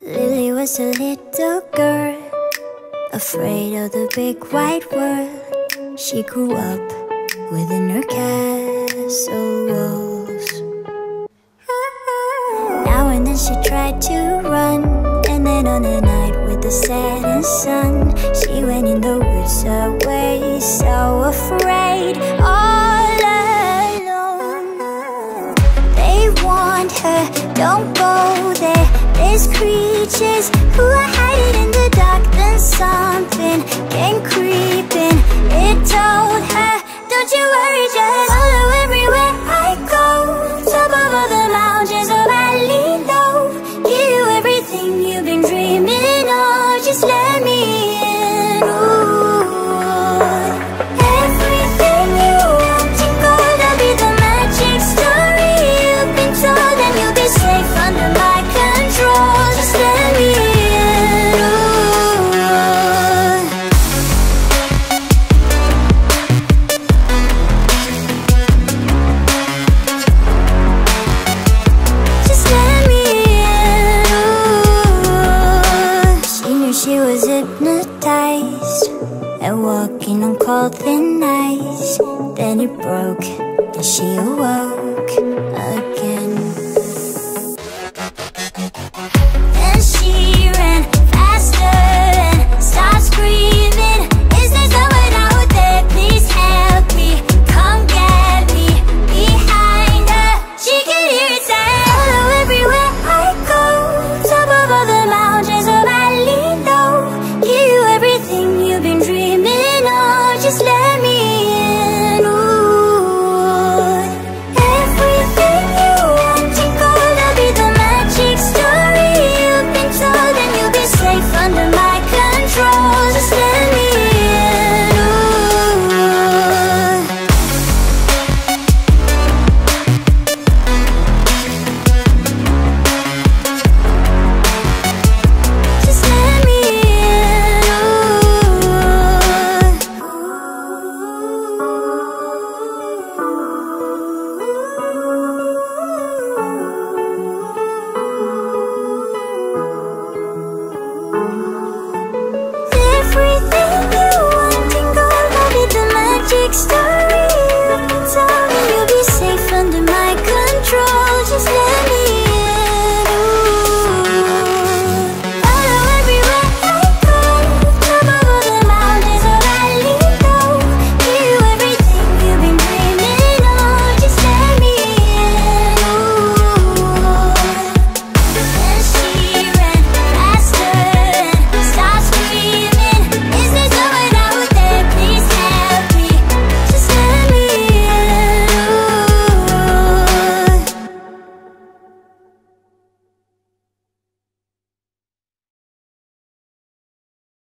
Lily was a little girl, afraid of the big white world. She grew up within her castle walls. Now and then she tried to run, and then on a night with the setting sun, she went in the woods away, so afraid, all alone. They warned her, don't go there, there's creatures who are hiding in the dark. Then something came creeping, it told her, don't you worry, just follow everywhere I go. Top of all the mountains or valley low, give you everything you've been dreaming of, just let me in. Ooh. Everything you want and gold, I'll be the magic story you've been told, and you'll be safe under my control, just let me in. Ooh. Just let me in. Ooh. She knew she was hypnotized and walking on cold thin ice. Then it broke and she awoke.